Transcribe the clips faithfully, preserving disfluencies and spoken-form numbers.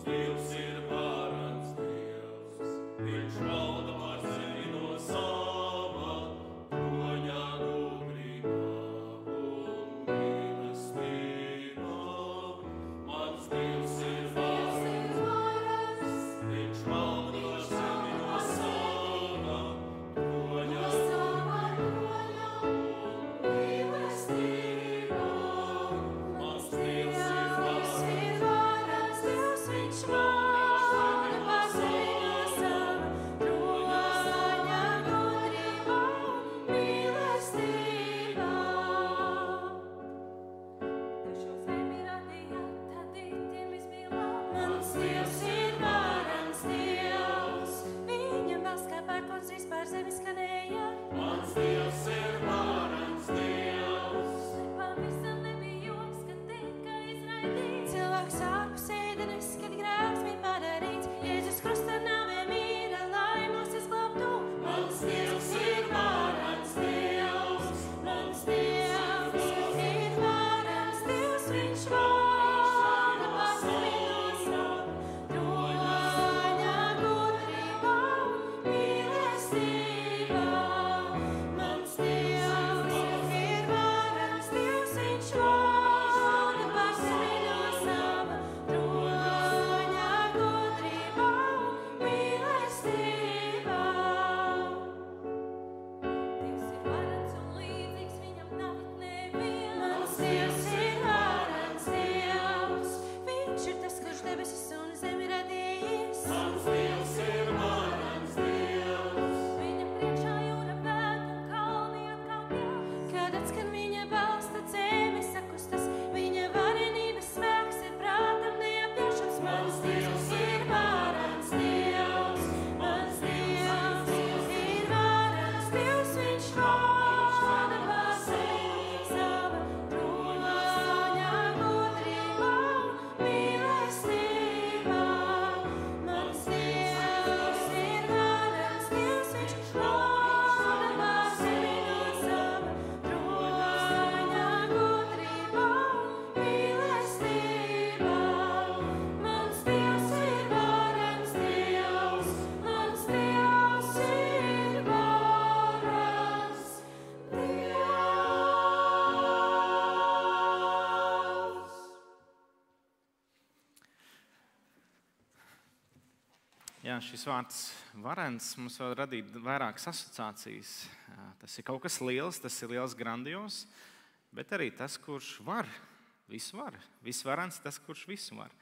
Jā, šis vārds varens mums vēl radīt vairākas asociācijas. Tas ir kaut kas liels, tas ir liels grandios, bet arī tas, kurš var, visu var. Visvarens, tas, kurš visu var.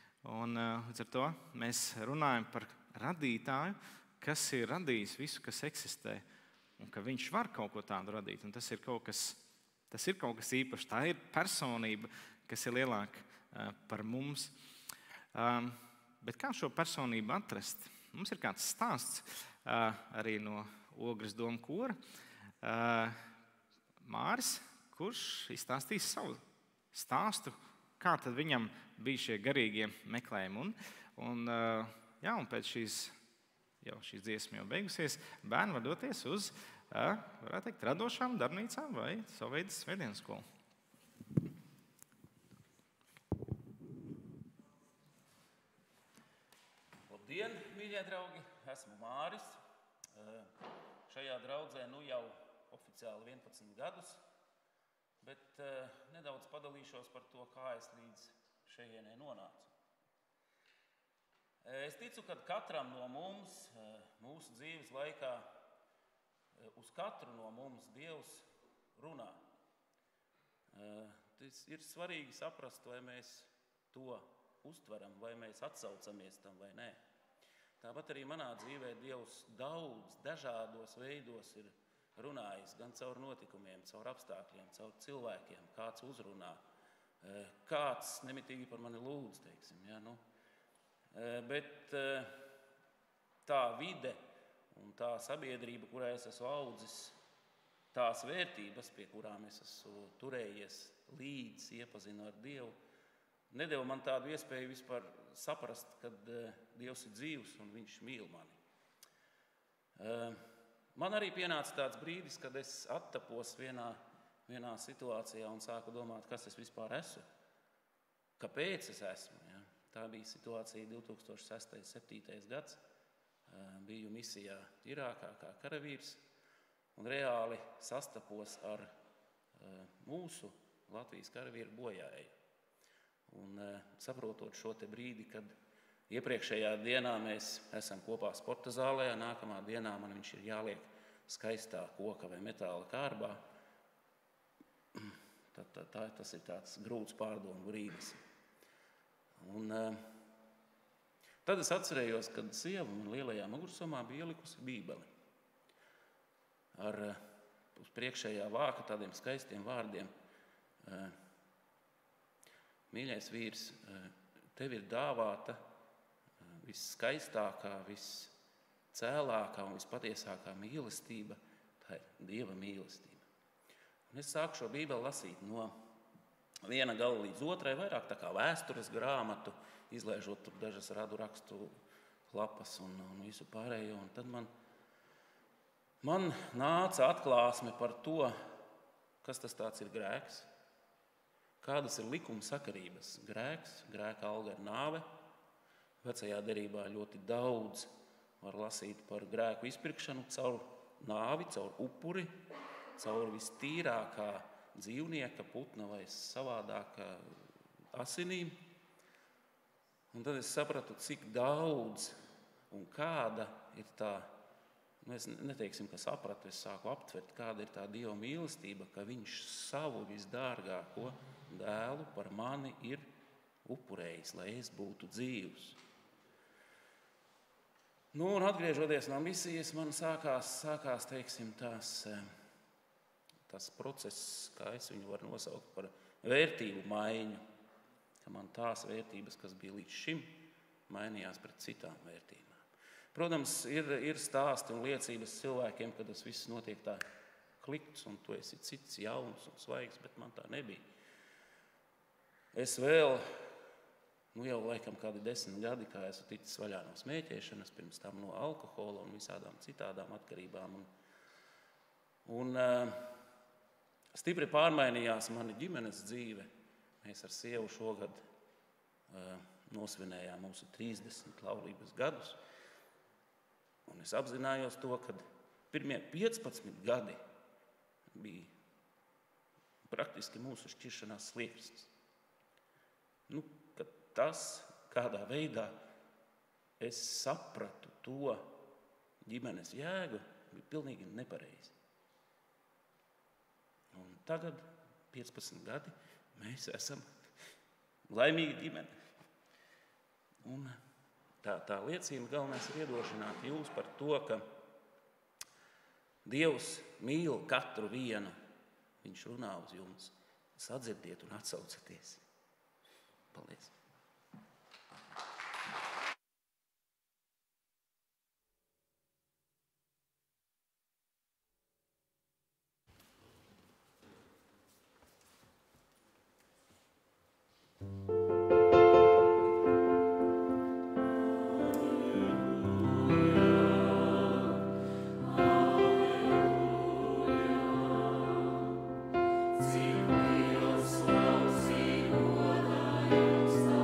Un līdz ar to mēs runājam par radītāju, kas ir radījis visu, kas eksistē, un ka viņš var kaut ko tādu radīt. Un tas ir kaut kas, tas ir kaut kas īpašs. Tā ir personība, kas ir lielāka par mums. Um, Bet kā šo personību atrast? Mums ir kāds stāsts uh, arī no Ogres domu kora. Uh, Māris, kurš izstāstīs savu stāstu, kā tad viņam bija šie garīgie meklējumi. Un, un, uh, jā, un pēc šīs, jau šīs dziesmas jau beigusies, bērni var doties uz, uh, varētu teikt, radošām darbnīcām vai savu veidu svētdienas skolu. Labdien, mīļie draugi! Esmu Māris. Šajā draudzē nu jau oficiāli vienpadsmit gadus, bet nedaudz padalīšos par to, kā es līdz šejienei nonācu. Es ticu, ka katram no mums, mūsu dzīves laikā, uz katru no mums Dievs runā. Tas ir svarīgi saprast, vai mēs to uztveram, vai mēs atsaucamies tam vai nē. Tāpat arī manā dzīvē Dievs daudz dažādos veidos ir runājis, gan caur notikumiem, caur apstākļiem, caur cilvēkiem, kāds uzrunā, kāds nemitīgi par mani lūdz, teiksim, ja, nu. Bet tā vide un tā sabiedrība, kurā es esmu audzis, tās vērtības, pie kurām es esmu turējies līdz iepazinu ar Dievu, nedeva man tādu iespēju vispār saprast, kad Dievs ir dzīvs un viņš mīl mani. Man arī pienāca tāds brīdis, kad es attapos vienā, vienā situācijā un sāku domāt, kas es vispār esmu, kāpēc es esmu. Ja? Tā bija situācija divi tūkstoši sestais septītais gads. Biju misijā Irākā kā karavīrs un reāli sastapos ar mūsu Latvijas karavīru bojāēju. Un saprotot šo te brīdi, kad iepriekšējā dienā mēs esam kopā sporta zālē, nākamā dienā man viņš ir jāliek skaistā koka vai metāla kārbā, tad, tad, tā, tas ir tāds grūts pārdomu brīdis. Un tad es atcerējos, kad sieva man lielajā mugursomā bija ielikusi bībeli ar uz priekšējā vāka tādiem skaistiem vārdiem. Mīļais vīrs, tev ir dāvāta visskaistākā, viscēlākā un vispatiesākā mīlestība, tā ir Dieva mīlestība. Un es sāku šo bībeli lasīt no viena gala līdz otrai, vairāk tā kā vēstures grāmatu, izlaižot tur dažas radu rakstu lapas un, un visu pārējo. Un tad man, man nāca atklāsme par to, kas tas tāds ir grēks, kādas ir likuma sakarības. Grēks, grēka alga ir nāve. Vecajā derībā ļoti daudz var lasīt par grēku izpirkšanu caur nāvi, caur upuri, caur vistīrākā dzīvnieka, putna vai savādākā asinīm. Un tad es sapratu, cik daudz un kāda ir tā, mēs neteiksim, ka sapratu, es sāku aptvert, kāda ir tā Dieva mīlestība, ka viņš savu visdārgāko dēlu par mani ir upurējis, lai es būtu dzīvs. Nu, un atgriežoties no misijas, man sākās, sākās teiksim, tās, tas process, kā es viņu varu nosaukt par vērtību maiņu, ka man tās vērtības, kas bija līdz šim, mainījās pret citām vērtībām. Protams, ir, ir stāsti un liecības cilvēkiem, ka tas viss notiek tā klikts, un tu esi cits jauns un svaigs, bet man tā nebija. Es vēl, nu jau laikam kādi desmit gadi, kā esmu ticis vaļā no smēķēšanas, pirms tam no alkohola un visādām citādām atkarībām. Un, un uh, stipri pārmainījās mana ģimenes dzīve. Mēs ar sievu šogad uh, nosvinējām mūsu trīsdesmit laulības gadus. Un es apzinājos to, ka pirmie piecpadsmit gadi bija praktiski mūsu šķiršanās slieksts. Nu, kad tas, kādā veidā es sapratu to ģimenes jēgu, bija pilnīgi nepareizi. Un tagad, piecpadsmit gadi, mēs esam laimīgi ģimene. Un tā, tā liecība galvenais ir iedošināt jūs par to, ka Dievs mīl katru vienu. Viņš runā uz jums. Sadzirdiet un atsaucaties. Paldies! Cik mīls, klausī, godājums tā.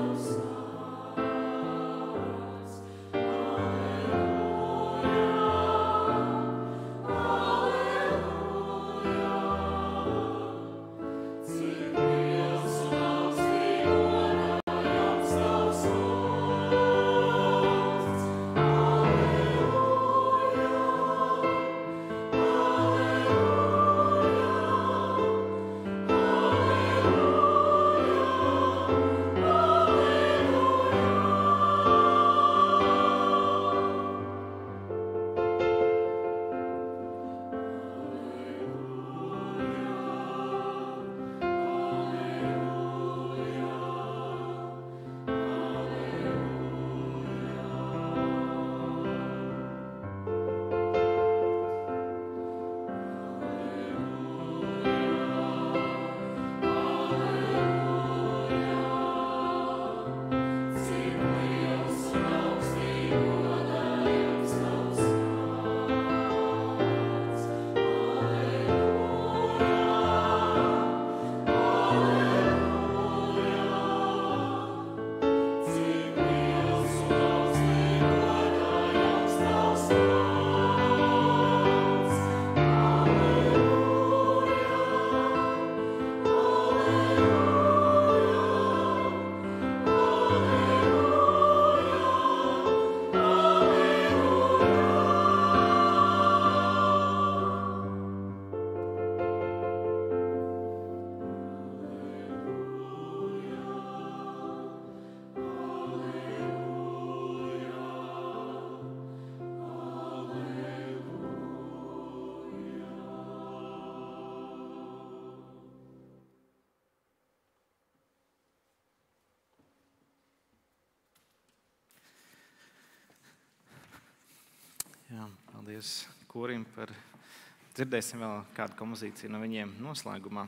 Jā, paldies korim par dzirdēsim vēl kādu kompozīciju no viņiem noslēgumā.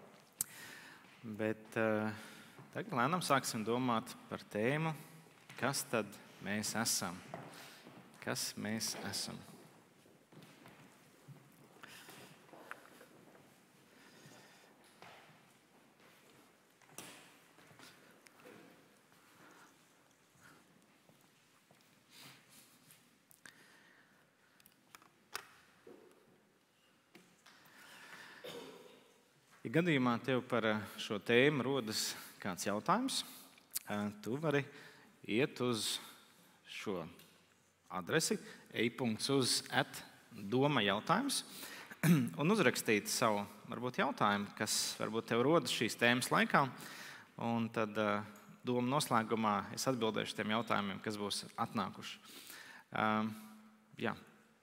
Bet uh, tagad lēnām sāksim domāt par tēmu, kas tad mēs esam. Kas mēs esam? Ja gadījumā tev par šo tēmu rodas kāds jautājums, tu vari iet uz šo adresi e punkts uz at doma jautājums un uzrakstīt savu varbūt jautājumu, kas varbūt tev rodas šīs tēmas laikā. Un tad doma noslēgumā es atbildēšu tiem jautājumiem, kas būs atnākuši. Uh, jā.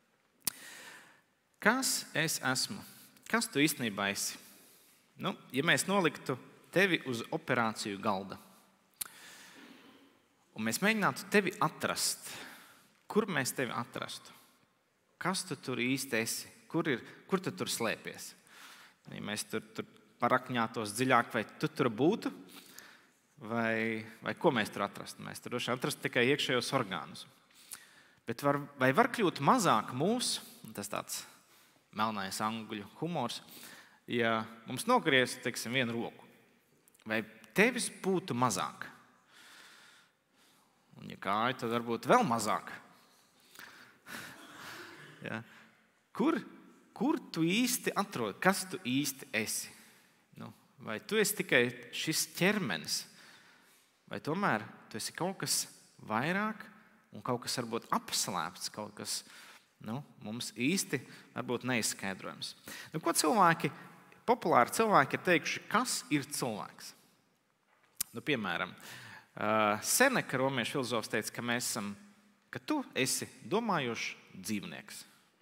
Kas es esmu? Kas tu īstenībā esi? Nu, ja mēs noliktu tevi uz operāciju galda un mēs mēģinātu tevi atrast, kur mēs tevi atrastu? Kas tu tur īsti esi? Kur, ir, kur tu tur slēpies? Ja mēs tur, tur parakņātos dziļāk, vai tu tur būtu, vai, vai ko mēs tur atrastu? Mēs tur droši atrastu tikai iekšējos orgānus. Bet var, vai var kļūt mazāk mūsu, tas tāds melnais angļu humors, ja mums nogrieztu, teiksim, vienu roku, vai tevis būtu mazāk? Un ja kāja, tad varbūt vēl mazāk. Ja. Kur, kur tu īsti atrodi? Kas tu īsti esi? Nu, vai tu esi tikai šis ķermenis? Vai tomēr tu esi kaut kas vairāk un kaut kas varbūt apslēpts, kaut kas nu, mums īsti varbūt neizskaidrojams? Nu, ko cilvēki Populāri cilvēki ir teikuši, kas ir cilvēks. Nu, piemēram, Seneka, romiešu filozofs, teica, ka, mēs esam, ka tu esi domājošs dzīvnieks.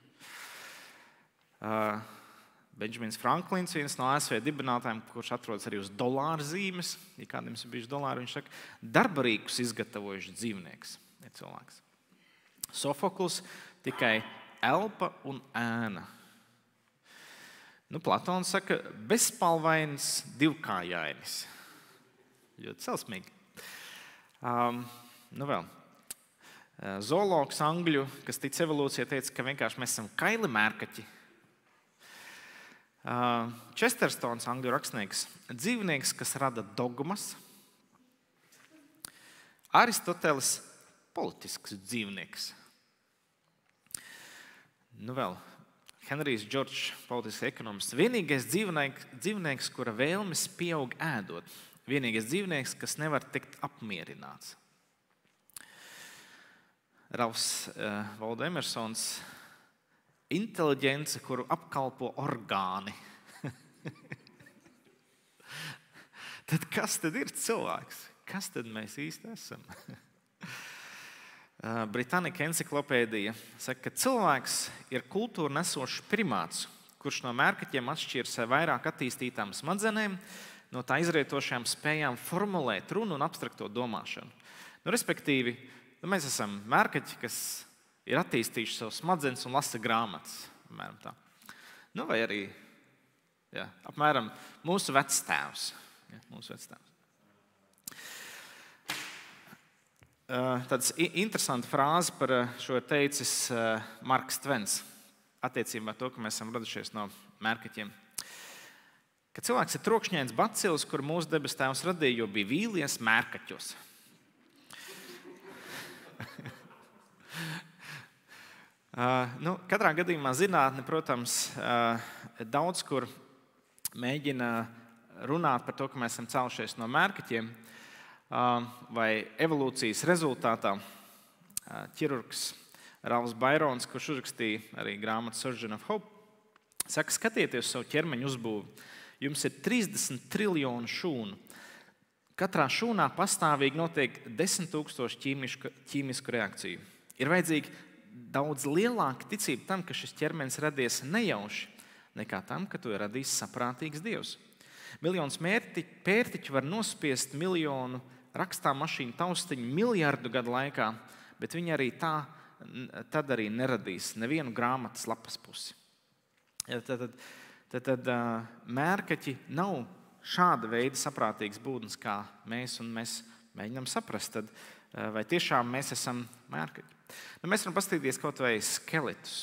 Benjamins Franklins, viens no A S V dibinātājiem, kurš atrodas arī uz dolāra zīmes, ja kādiem ir bijuši dolāri, viņš saka, darbarīkus izgatavojuši dzīvnieks ir cilvēks. Sofokls tikai elpa un ēna. Nu, Platons saka, bezspalvains, divkājainis. Ļoti celsmīgi. Um, nu vēl. Zoologs angļu, kas tic evolūcijai, teica, ka vienkārši mēs esam kaili mērkaķi. Uh, Chestertons, angļu rakstnieks, dzīvnieks, kas rada dogmas. Aristoteles, politisks dzīvnieks. Nu vēl. Henrijs Džordžs, politisks ekonomists. Vienīgais dzīvnieks, dzīvnieks, kura vēlmes pieaug ēdot. Vienīgais dzīvnieks, kas nevar tikt apmierināts. Ralfs uh, Valdo Emersons. Inteliģence, kuru apkalpo orgāni. Tad kas tad ir cilvēks? Kas tad mēs īsti esam? Britānika enciklopēdija saka, ka cilvēks ir kultūra nesošs primāts, kurš no mērkaķiem atšķiras ar vairāk attīstītām smadzenēm, no tā izrietošām spējām formulēt runu un abstrakto domāšanu. Nu, respektīvi, nu, mēs esam mērkaķi, kas ir attīstījuši savu smadzenes un lasa grāmatas. Apmēram tā. Nu, vai arī jā, apmēram mūsu vectēvs. Ja, mūsu vectēvs. Tāds interesanta frāze par šo teicis Marks Tvens attiecībā ar to, ka mēs esam radušies no mērkaķiem. Ka cilvēks ir trokšņains bacils, kur mūsu debes tēvs radīja, jo bija vīlies mērkaķos. nu, katrā gadījumā zinātne, protams, daudz kur mēģina runāt par to, ka mēs esam cēlušies no mērkaķiem. Vai evolūcijas rezultātā ķirurgs Ralfs Bairons, kurš uzrakstīja arī grāmatu Surgeon of Hope, saka, skatieties savu ķermeņa uzbūvi. Jums ir trīsdesmit triljoni šūnu. Katrā šūnā pastāvīgi notiek desmit tūkstoši ķīmisku, ķīmisku reakciju. Ir vajadzīga daudz lielāka ticība tam, ka šis ķermenis radies nejauši, nekā tam, ka to ir radījis saprātīgs Dievs. Miljons pērtiķu var nospiest miljonu rakstā mašīnu taustiņu miljardu gadu laikā, bet viņi arī tā tad arī neradīs nevienu grāmatas lapas pusi. Ja, tad, tad, tad, tad mērkaķi nav šāda veida saprātīgs būtnes, kā mēs, un mēs mēģinām saprast, tad, vai tiešām mēs esam mērkaķi. Nu, mēs varam paskatīties kaut vai skeletus.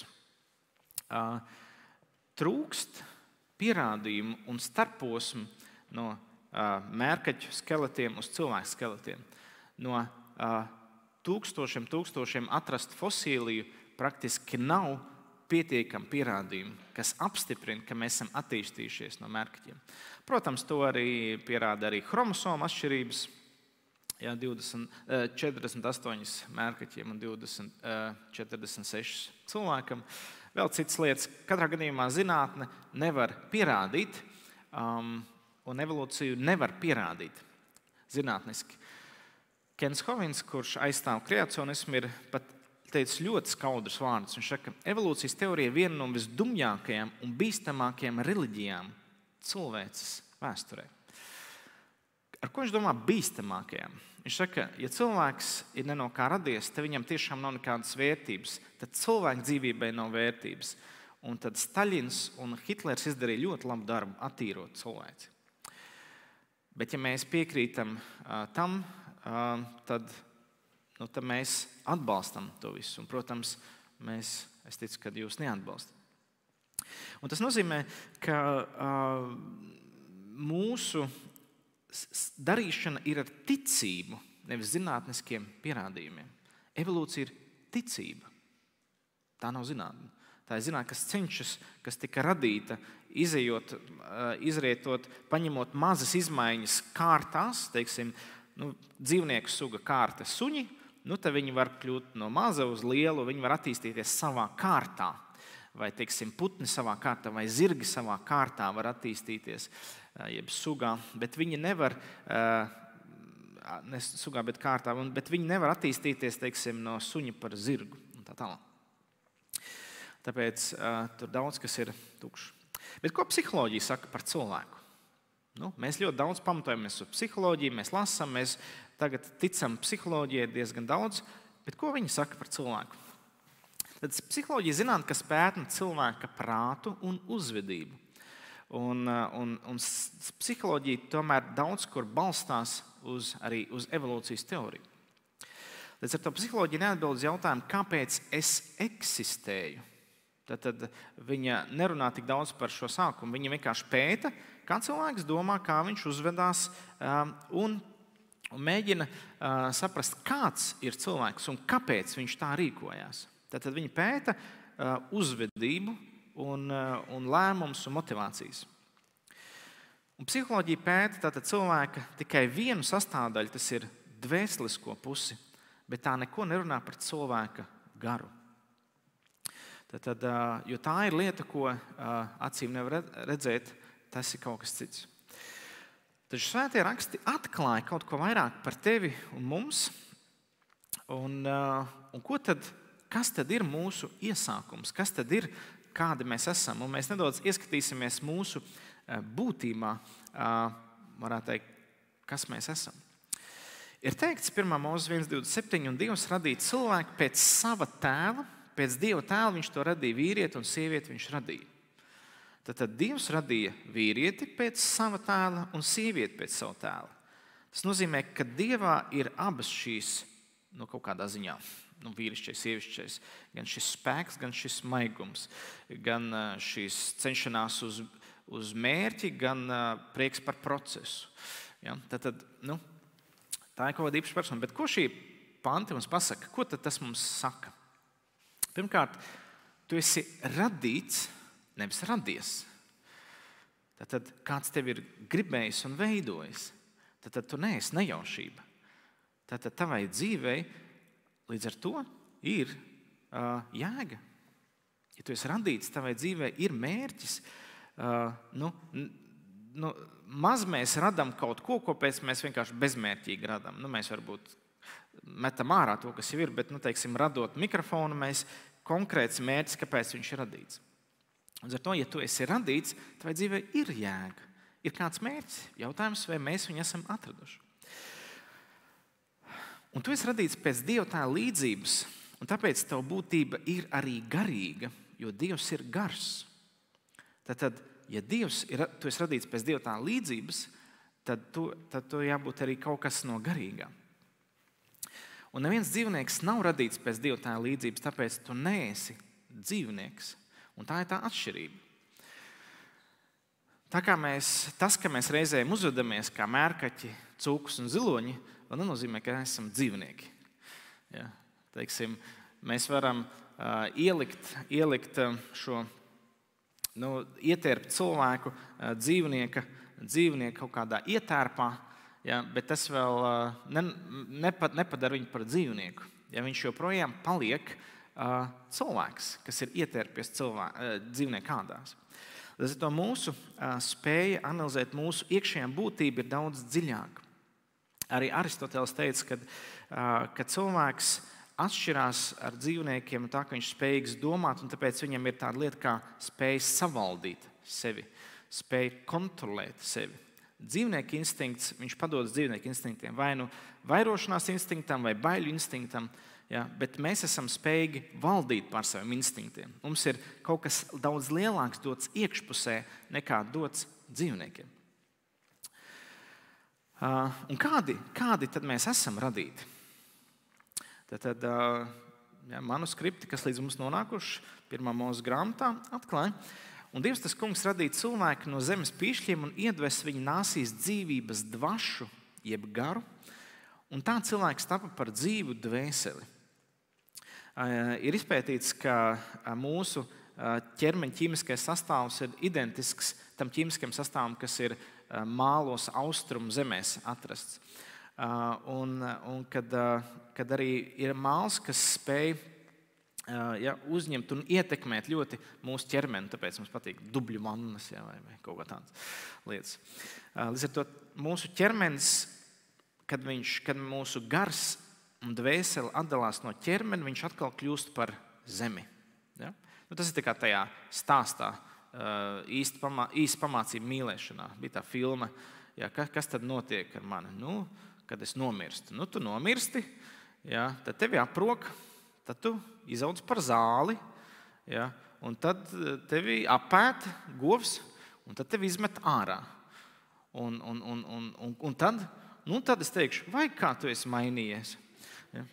Trūkst pierādījumu un starposmu no mērkaķu skeletiem uz cilvēku skeletiem. No tūkstošiem, tūkstošiem atrastu fosīliju praktiski nav pietiekami pierādījumi, kas apstiprina, ka mēs esam attīstījušies no mērkaķiem. Protams, to arī pierāda arī chromosomu atšķirības. Jā, divdesmit, četrdesmit astoņi mērkaķiem un divdesmit, četrdesmit seši cilvēkam. Vēl citas lietas. Katrā gadījumā zinātne nevar pierādīt, um, un evolūciju nevar pierādīt zinātniski. Kens Hovins, kurš aizstāv kreacionismu, ir pat teicis ļoti skaudrus vārdus. Viņš saka, ka evolūcijas teorija ir viena no visdumjākajām un bīstamākajām reliģijām cilvēces vēsturē. Ar ko viņš domā bīstamākajām? Viņš saka, ja cilvēks ir ne no kā radies, tad viņam tiešām nav nekādas vērtības, tad cilvēka dzīvībai nav vērtības. Un tad Staļins un Hitlers izdarīja ļoti labu darbu attīrot cilvēci. Bet ja mēs piekrītam uh, tam, uh, tad Nu, tad mēs atbalstam to visu. Un, protams, mēs, es ticu, ka jūs neatbalstat. Un tas nozīmē, ka uh, mūsu darīšana ir ar ticību, nevis zinātniskiem pierādījumiem. Evolūcija ir ticība. Tā nav zinātne. Tā ir zinātne, kas cenšas, kas tika radīta, izejot, uh, izrietot, paņemot mazas izmaiņas kārtās, teiksim, nu, dzīvnieku suga kārta suņi, nu, tad viņi var kļūt no maza uz lielu, viņi var attīstīties savā kārtā. Vai, teiksim, putni savā kārtā, vai zirgi savā kārtā var attīstīties, jeb sugā, bet viņi nevar, ne sugā, bet kārtā, bet viņi nevar attīstīties, teiksim, no suņa par zirgu un tā tālāk. Tāpēc tur daudz kas ir tukšs. Bet ko psiholoģija saka par cilvēku? Nu, mēs ļoti daudz pamatojamies uz psiholoģiju, mēs lasām, mēs tagad ticam psiholoģijai diezgan daudz, bet ko viņi saka par cilvēku? Tad psiholoģija zinātne, kas pēta cilvēka prātu un uzvedību. Un, un, un psiholoģija tomēr daudz kur balstās uz, arī uz evolūcijas teoriju. Līdz ar to psiholoģija neatbild uz jautājumu, kāpēc es eksistēju. Tad, tad viņa nerunā tik daudz par šo sākumu. Viņa vienkārši pēta, kā cilvēks domā, kā viņš uzvedās um, un, un mēģina uh, saprast, kāds ir cilvēks un kāpēc viņš tā rīkojās. Tad, tad viņa pēta uh, uzvedību un, uh, un lēmumus un motivācijas. Un psiholoģija pēta tātad cilvēka tikai vienu sastāvdaļu, tas ir dvēselisko pusi, bet tā neko nerunā par cilvēka garu. Tad, jo tā ir lieta, ko acīm nevar redzēt, tas ir kaut kas cits. Taču svētie raksti atklāja kaut ko vairāk par tevi un mums. Un, un ko tad, kas tad ir mūsu iesākums? Kas tad ir, kādi mēs esam? Un mēs nedaudz ieskatīsimies mūsu būtībā, varētu teikt, kas mēs esam. Ir teikts pirmā Mūzes viens divdesmit septiņi, un Dievs radīja cilvēku pēc sava tēva. Pēc Dieva tēla viņš to radīja, vīrieti un sievieti viņš radīja. Tad, tad Dievs radīja vīrieti pēc sava tēla un sievieti pēc sava tēla. Tas nozīmē, ka Dievā ir abas šīs, nu, kaut kādā ziņā, nu, vīrišķais, sievišķais, gan šis spēks, gan šis maigums, gan šīs cenšanās uz, uz mērķi, gan prieks par procesu. Ja? Tad, tad, nu, tā ir kaut kāda īpaša persona. Bet ko šī panti mums pasaka? Ko tad tas mums saka? Pirmkārt, tu esi radīts, nevis radies. Tad kāds tevi ir gribējis un veidojis. Tad tu neesi nejaušība. Tad tavai dzīvei līdz ar to ir uh, jēga. Ja tu esi radīts, tavai dzīvei ir mērķis. Uh, nu, nu, maz mēs radam kaut ko, ko pēc mēs vienkārši bezmērķīgi radam. Nu, mēs varbūt metam ārā to, kas jau ir, bet, nu, teiksim, radot mikrofonu, mēs konkrēts mērķis, kāpēc viņš ir radīts. Un ar to, ja tu esi radīts, tavai dzīvē ir jēga. Ir kāds mērķis, jautājums, vai mēs viņu esam atraduši. Un tu esi radīts pēc Dieva tēla līdzības, Un tāpēc tava būtība ir arī garīga, jo Dievs ir gars. Tad, ja Dievs ir, tu esi radīts pēc Dieva tā līdzības, tad tu, tad tu jābūt arī kaut kas no garīgā. Un neviens dzīvnieks nav radīts pēc Dieva tā līdzības, tāpēc tu neesi dzīvnieks. Un tā ir tā atšķirība. Tā kā mēs, tas, ka mēs reizēm uzvedamies kā mērkaķi, cūkus un ziloņi, vēl nenozīmē, ka esam dzīvnieki. Ja, teiksim, mēs varam uh, ielikt, ielikt uh, šo, nu, ietērpt cilvēku uh, dzīvnieka, dzīvnieku kaut kādā ietērpā, ja, bet tas vēl uh, ne, nepa, nepadara viņu par dzīvnieku. Ja, viņš joprojām paliek uh, cilvēks, kas ir ietērpies cilvē, uh, dzīvnieku ādās. Tas ir to mūsu uh, spēja analizēt mūsu iekšējā būtību ir daudz dziļāka. Arī Aristoteles teica, ka, uh, ka cilvēks atšķirās ar dzīvniekiem tā, ka viņš spējīgs domāt, un tāpēc viņam ir tāda lieta kā spēja savaldīt sevi, spēja kontrolēt sevi. Dzīvnieka instinkts, viņš padodas dzīvnieka instinktiem, vai nu vairošanās instinktam, vai baiļu instinktam, ja, bet mēs esam spējīgi valdīt pār saviem instinktiem. Mums ir kaut kas daudz lielāks dots iekšpusē nekā dots dzīvniekiem. Uh, un kādi, kādi tad mēs esam radīti? Tad, tad uh, ja, manuskripti, kas līdz mums nonākuši pirmā Mūzes grāmatā, atklāja. Un Dievs tas kungs radīja cilvēku no zemes pīšļiem un iedves viņa nāsīs dzīvības dvašu, jeb garu, un tā cilvēks tapa par dzīvu dvēseli. Uh, ir izpētīts, ka uh, mūsu uh, ķermeņa ķīmiskais sastāvs ir identisks tam ķīmiskajam sastāvam, kas ir uh, mālos austrumu zemēs atrasts. Uh, un un kad, uh, kad arī ir māls, kas spēj uh, ja, uzņemt un ietekmēt ļoti mūsu ķermeni, tāpēc mums patīk dubļu vannas, ja, vai, vai kaut kā tādas lietas. Uh, līdz ar to mūsu ķermenis, kad, viņš, kad mūsu gars un dvēseli atdalās no ķermeni, viņš atkal kļūst par zemi. Ja? Nu, tas ir tikai tajā stāstā, īsti pamā, īsti pamācība mīlēšanā. Bija tā filma, ja, kas tad notiek ar mani? Nu, kad es nomirstu. Nu, tu nomirsti, ja, tad tevi aprok, tad tu izaudz par zāli, ja, un tad tevi apēt govs, un tad tevi izmet ārā. Un, un, un, un, un, un tad, nu, tad es teikšu, vai kā tu esi mainījies? Ja.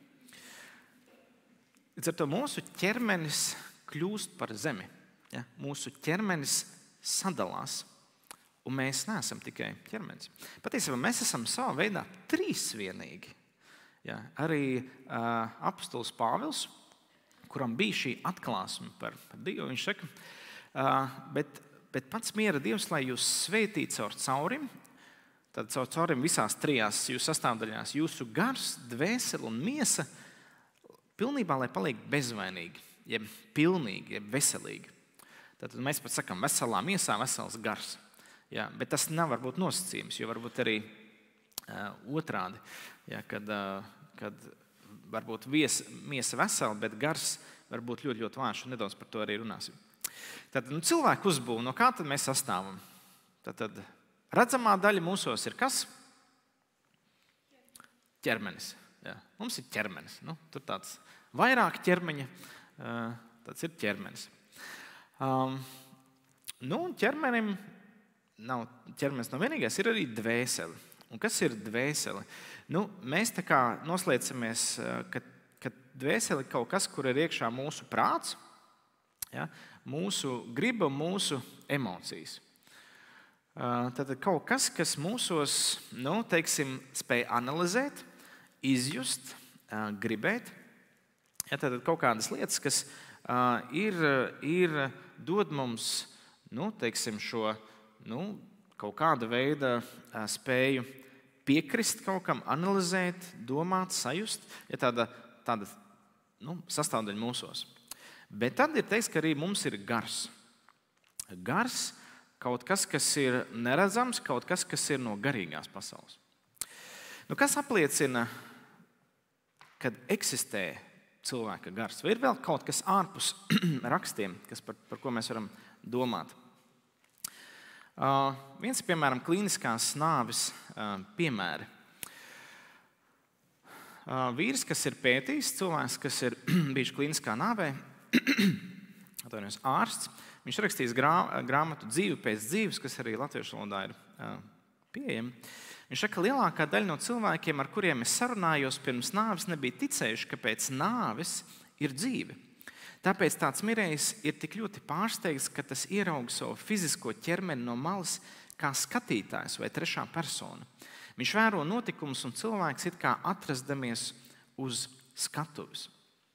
Līdz ar to mūsu ķermenis kļūst par zemi. Ja. Mūsu ķermenis sadalās, un mēs neesam tikai ķermenis. Patiesībā mēs esam savā veidā trīsvienīgi. Ja. Arī uh, apostols Pāvils, kuram bija šī atklāsme par, par Dievu, viņš saka, uh, bet, bet pats miera Dievs, lai jūs sveitītu caur caurim, tad caur caurim visās trijās jūsu sastāvdaļās, jūsu gars, dvēsele un miesa pilnībā, lai paliek bezvainīgi, jeb pilnīgi, jeb veselīgi. Tad mēs pat sakām veselā miesā, vesels gars. Ja, bet tas nav varbūt nosacījums, jo varbūt arī uh, otrādi, ja, kad, uh, kad varbūt vies, miesa vesela, bet gars varbūt ļoti, ļoti vājš, un nedaudz par to arī runāsim. Tad nu, cilvēku uzbūve, no kā tad mēs sastāvam? Tad, tad redzamā daļa mūsos ir kas? Ķermenis. Jā. Mums ir ķermenis. Nu, tur tāds vairāk ķermeņa, tāds ir ķermenis. Um, nu, ķermenim nav, ķermenis nav vienīgais, ir arī dvēsele. Un kas ir dvēsele? Nu, mēs tā kā noslēdzamies, ka, ka dvēsele ir kaut kas, kur ir iekšā mūsu prāts, ja, mūsu griba, mūsu emocijas. Tad kaut kas, kas mūsos, nu, teiksim, spēj analizēt, izjust, gribēt. Ja, tad kaut kādas lietas, kas ir, ir dod mums, nu, teiksim, šo, nu, kaut kāda veida spēju piekrist kaut kam, analizēt, domāt, sajust. Ja tāda, tāda nu, sastāvdaļa mūsos. Bet tad ir teiks, ka arī mums ir gars. Gars. Kaut kas, kas ir neredzams, kaut kas, kas ir no garīgās pasaules. Nu, kas apliecina, kad eksistē cilvēka gars? Vai ir vēl kaut kas ārpus rakstiem, kas par, par ko mēs varam domāt? Uh, viens, piemēram, klīniskās nāves uh, piemēri. vīrs, kas ir pētījis, cilvēks, kas ir bijis klīniskā nāvē, atvainojos, ārsts, viņš rakstījis grā, grāmatu Dzīve pēc dzīves, kas arī latviešu valodā ir pieejama. Viņš saka, ka lielākā daļa no cilvēkiem, ar kuriem es sarunājos pirms nāves, nebija ticējuši, ka pēc nāves ir dzīve. Tāpēc tāds mirējs ir tik ļoti pārsteigts, ka tas ierauga savu fizisko ķermeni no malas kā skatītājs vai trešā persona. Viņš vēro notikumus un cilvēks it kā atrasdamies uz skatuves.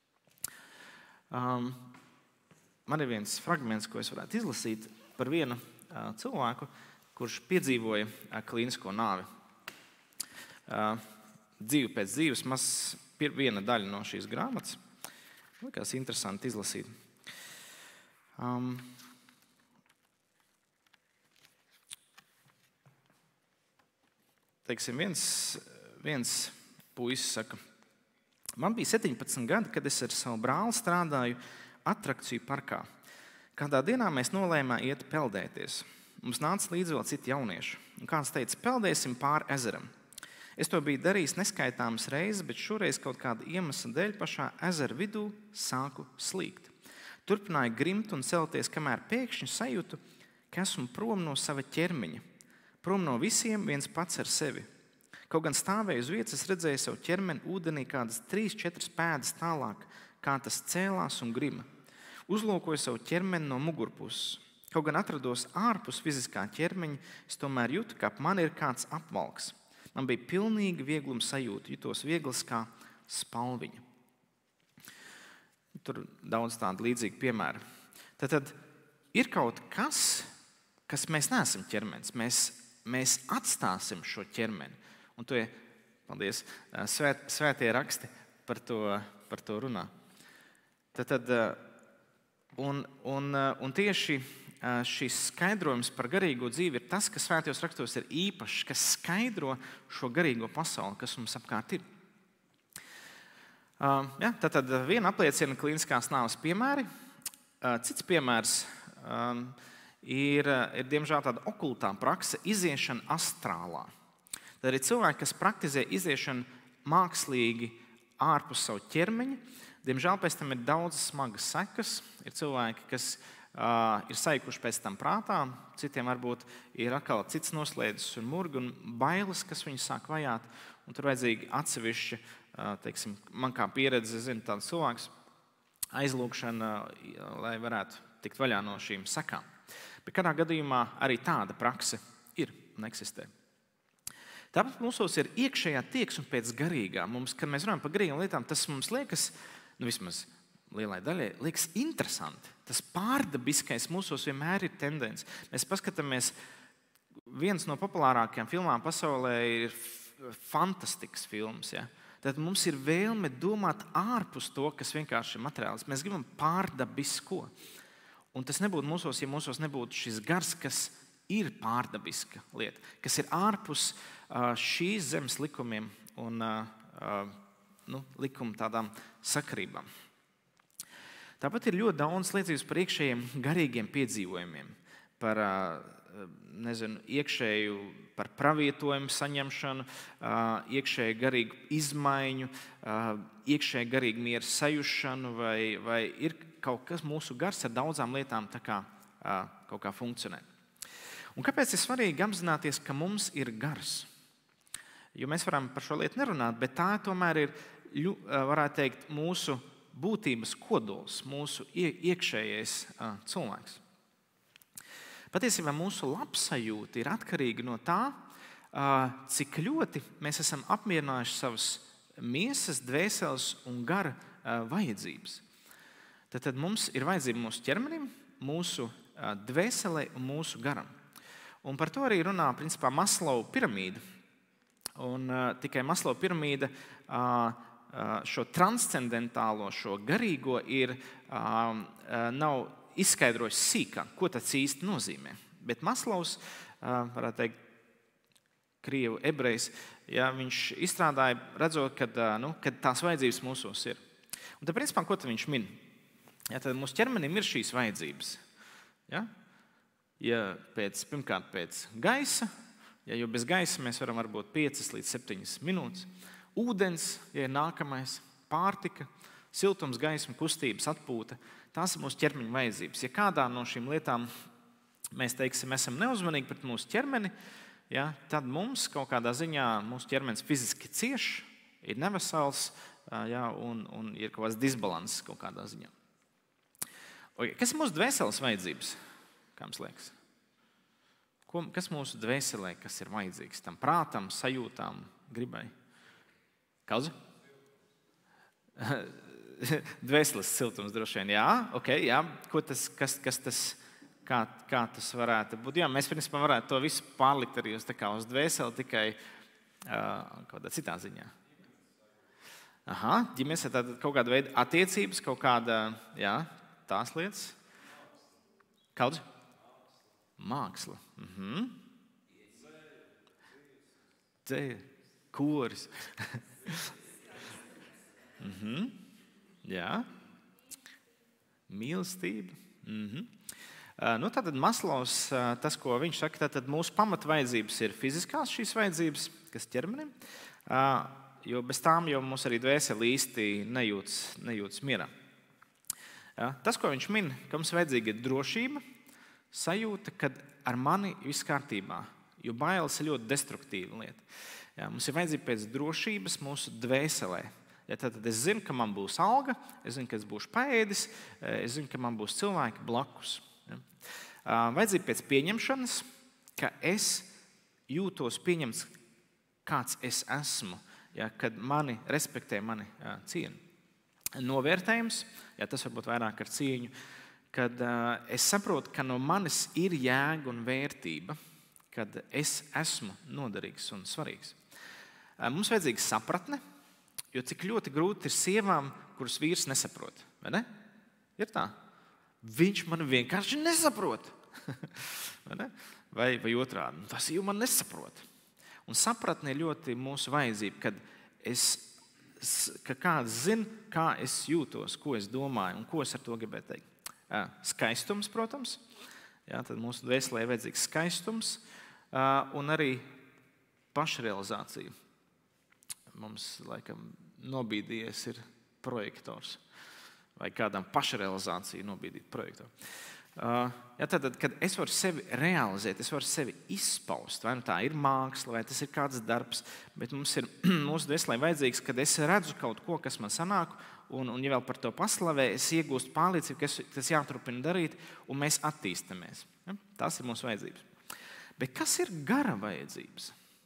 Um, man ir viens fragments, ko es varētu izlasīt par vienu uh, cilvēku, kurš piedzīvoja uh, klīnisko nāvi. Uh, dzīve pēc dzīves, maz viena daļa no šīs grāmatas. Likās interesanti izlasīt. Um, teiksim, viens, viens puisis saka, man bija septiņpadsmit gadi, kad es ar savu brāli strādāju atrakciju parkā. Kādā dienā mēs nolēmām iet peldēties. Mums nāca līdzi vēl citi jaunieši. Un kāds teica, peldēsim pāri ezeram. Es to biju darījis neskaitāmas reizes, bet šoreiz kaut kāda iemesla dēļ pašā ezera vidū sāku slīgt. Turpināju grimt un celties, kamēr pēkšņi sajūtu, ka esmu prom no sava ķermeņa. Prom no visiem viens pats ar sevi. Kaut gan stāvēju uz vietas, es redzēju savu ķermeni ūdenī kādas trīs, četras pēdas tālāk, kā tas cēlās un grima. Uzlūkoju savu ķermeni no mugurpuses. Kaut gan atrados ārpus fiziskā ķermeņa, es tomēr jūtu, ka ap mani ir kāds apvalks. Man bija pilnīga viegluma sajūta, jutos viegls kā spalviņa. Tur daudz tādu līdzīgu piemēru. Tad, tad ir kaut kas, kas mēs neesam ķermenis. Mēs, mēs atstāsim šo ķermeni. Un to ir, paldies, svēt, svētie raksti par to, par to runā. Tad, tad, un, un, un tieši šis skaidrojums par garīgo dzīvi ir tas, kas svētajos rakstos ir īpašs, kas skaidro šo garīgo pasauli, kas mums apkārt ir. Uh, ja, tad, tad viena apliecina klīniskās nāves piemēri. Uh, cits piemērs um, ir, ir, diemžēl, tāda okultā prakse iziešana astrālā. Tad ir cilvēki, kas praktizē iziešanu mākslīgi ārpus savu ķermeņa. Diemžēl pēc tam ir daudz smagas sekas. Ir cilvēki, kas Uh, ir saikuši pēc tam prātā, citiem varbūt ir atkal cits noslēdzis un murgi un bailes, kas viņus sāk vajāt. Un tur vajadzīgi atsevišķi, uh, teiksim, man kā pieredze, zinu, tāds cilvēks, aizlūgšana, lai varētu tikt vaļā no šīm sekām. Bet kādā gadījumā arī tāda prakse ir un eksistē. Tāpat mūsos ir iekšējā tieksme pēc garīgā. Mums, kad mēs runājam par garīgām lietām, tas mums liekas, nu vismaz lielai daļai, liekas interesanti. Tas pārdabiskais mūsos vienmēr ir tendence. Mēs paskatāmies, viens no populārākajām filmām pasaulē ir fantastikas filmas. Ja? Tad mums ir vēlme domāt ārpus to, kas vienkārši ir materiāls. Mēs gribam pārdabisko. Un tas nebūtu mūsos, ja mūsos nebūtu šis gars, kas ir pārdabiska lieta, kas ir ārpus uh, šīs zemes likumiem un uh, uh, nu, likuma tādām sakarībām. Tāpat ir ļoti daudz liecības par iekšējiem garīgiem piedzīvojumiem, par nezinu, iekšēju, par pravietojumu saņemšanu, iekšēju garīgu izmaiņu, iekšēju garīgu mieru sajušanu, vai, vai ir kaut kas mūsu gars ar daudzām lietām tā kā, kaut kā funkcionē. Un kāpēc ir svarīgi apzināties, ka mums ir gars? Jo mēs varam par šo lietu nerunāt, bet tā tomēr ir, varētu teikt, mūsu būtības kodols, mūsu iekšējais uh, cilvēks. Patiesībā mūsu labsajūta ir atkarīga no tā, uh, cik ļoti mēs esam apmierinājuši savas miesas, dvēseles un gara uh, vajadzības. Tad, tad mums ir vajadzība mūsu ķermenim, mūsu uh, dvēselē un mūsu garam. Un par to arī runā principā Maslow piramīda. Un uh, tikai Maslow piramīda uh, šo transcendentālo, šo garīgo ir, um, nav izskaidrojis sīkāk, ko tas īsti nozīmē. Bet Maslows, uh, varētu teikt, krievu ebrejs, ja, viņš izstrādāja, redzot, kad, uh, nu, kad tās vajadzības mūsos ir. Un tad, principā, ko tad viņš min? Ja, tad mūsu ķermenim ir šīs vajadzības. Ja? Ja pēc, pirmkārt pēc gaisa, ja, jo bez gaisa mēs varam varbūt piecas līdz septiņas minūtes. ūdens, ja ir nākamais, pārtika, siltums, gaisma, kustības, atpūta. Tās ir mūsu ķermeņa vajadzības. Ja kādā no šīm lietām mēs teiksim, esam neuzmanīgi pret mūsu ķermeni, ja, tad mums kaut kādā ziņā mūsu ķermenis fiziski cieš, ir nevesels, ja, un, un ir kaut kāds disbalanss kaut kādā ziņā. Kas ir mūsu dvēseles vajadzības? Kā jums liekas? Ko, kas mūsu dvēselē, kas ir vajadzīgs? Tam prātam, sajūtām, gribai? Kauzi? Dvēseles siltums droši vien, jā. Okay, jā. Ko tas, kas, kas tas, kā, kā tas varētu būt? Jā, mēs principā varētu to visu pārlikt arī uz, tā kā uz dvēseli, tikai uh, kādā citā ziņā. Aha, ģimenes ir tāda kaut kāda veida attiecības, kaut kāda, jā, tās lietas. Kaudz? Māksla. Mhm. Dzēja, koris. mhm. Jā. Mīlestība. Mhm. Uh, nu, tātad Maslovs, uh, tas, ko viņš saka, tātad mūsu pamatvajadzības ir fiziskās šīs vajadzības, kas ķermenim, uh, jo bez tām jau mums arī dvēseli īsti nejūtas, nejūtas mierā. Uh, tas, ko viņš min, ka mums vajadzīga ir drošība, sajūta, ka ar mani viss kārtībā, jo bailes ir ļoti destruktīva lieta. Jā, mums ir vajadzība pēc drošības mūsu dvēselē. Ja, tad es zinu, ka man būs alga, es zinu, ka es būšu paēdis, es zinu, ka man būs cilvēki blakus. Ja. Vajadzība pēc pieņemšanas, ka es jūtos pieņemts, kāds es esmu, ja, kad mani respektē, mani jā, ciena. Novērtējums, ja, tas varbūt vairāk ar cieņu, kad uh, es saprotu, ka no manis ir jēga un vērtība, kad es esmu noderīgs un svarīgs. Uh, mums vajadzīga sapratne, jo cik ļoti grūti ir sievām, kuras vīrs nesaprot. Vai ne? Ir tā. Viņš man vienkārši nesaprot. vai, ne? vai, vai otrādi. Tas jau man nesaprot. Un sapratne ir ļoti mūsu vajadzība, kad, es, ka kāds zina, kā es jūtos, ko es domāju un ko es ar to gribēju teikt. Skaistums, protams. Jā, tad mūsu dvēselē ir vajadzīgs skaistums un arī pašrealizācija. Mums, laikam, nobīdījies ir projektors. Vai kādam pašrealizācija nobīdīt projektoru. Jā, tad, kad es varu sevi realizēt, es varu sevi izpaust, vai nu tā ir māksla, vai tas ir kāds darbs, bet mums ir mūsu dvēselē vajadzīgs, kad es redzu kaut ko, kas man sanāk, Un, un ja vēl par to paslavē, es iegūstu pārliecību, ka tas jāturpina darīt, un mēs attīstamies. Ja? Tas ir mūsu vajadzības. Bet kas ir gara vajadzības?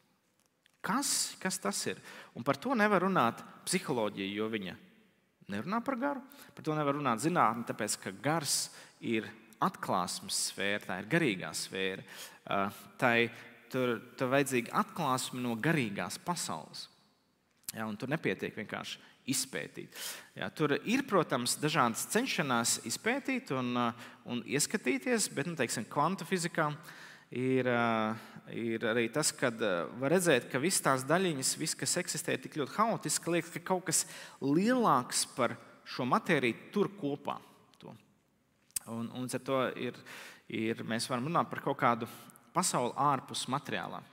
Kas, kas tas ir? Un par to nevar runāt psiholoģija, jo viņa nerunā par garu. Par to nevar runāt zinātne, tāpēc, ka gars ir atklāsmes sfēra, tā ir garīgā sfēra. Tā tur, tur vajadzīga atklāsme no garīgās pasaules. Ja, un tur nepietiek vienkārši izpētīt. Jā, tur ir, protams, dažādas cenšanās izpētīt un, un ieskatīties, bet, nu, teiksim, kvantu fizikā ir, ir arī tas, kad var redzēt, ka visas tās daļiņas, viss, kas eksistē, ir tik ļoti haotiski, liekas, ka kaut kas lielāks par šo matēriju tur kopā. To. Un, un ar to ir, ir, mēs varam runāt par kaut kādu pasauli ārpus materiālām.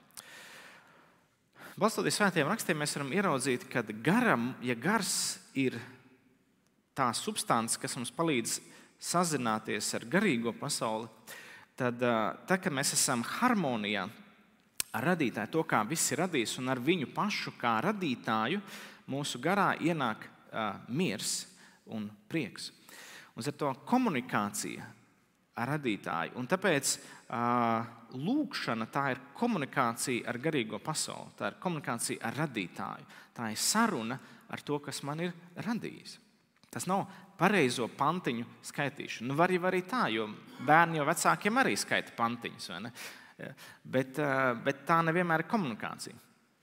Balstoties svētajiem rakstiem, mēs varam ieraudzīt, ka garam, ja gars ir tā substance, kas mums palīdz sazināties ar garīgo pasauli, tad, tad kad mēs esam harmonijā ar radītāju, to, kā viss ir radījis, un ar viņu pašu kā radītāju, mūsu garā ienāk uh, miers un prieks. Un ar to komunikācija ar radītāju. Un tāpēc uh, lūkšana tā ir komunikācija ar garīgo pasauli. Tā ir komunikācija ar radītāju. Tā ir saruna ar to, kas man ir radījis. Tas nav pareizo pantiņu skaitīšana. Nu, var jau arī tā, jo bērni jau vecākiem arī skaita pantiņus. Vai ne? Bet, uh, bet tā nevienmēr ir komunikācija.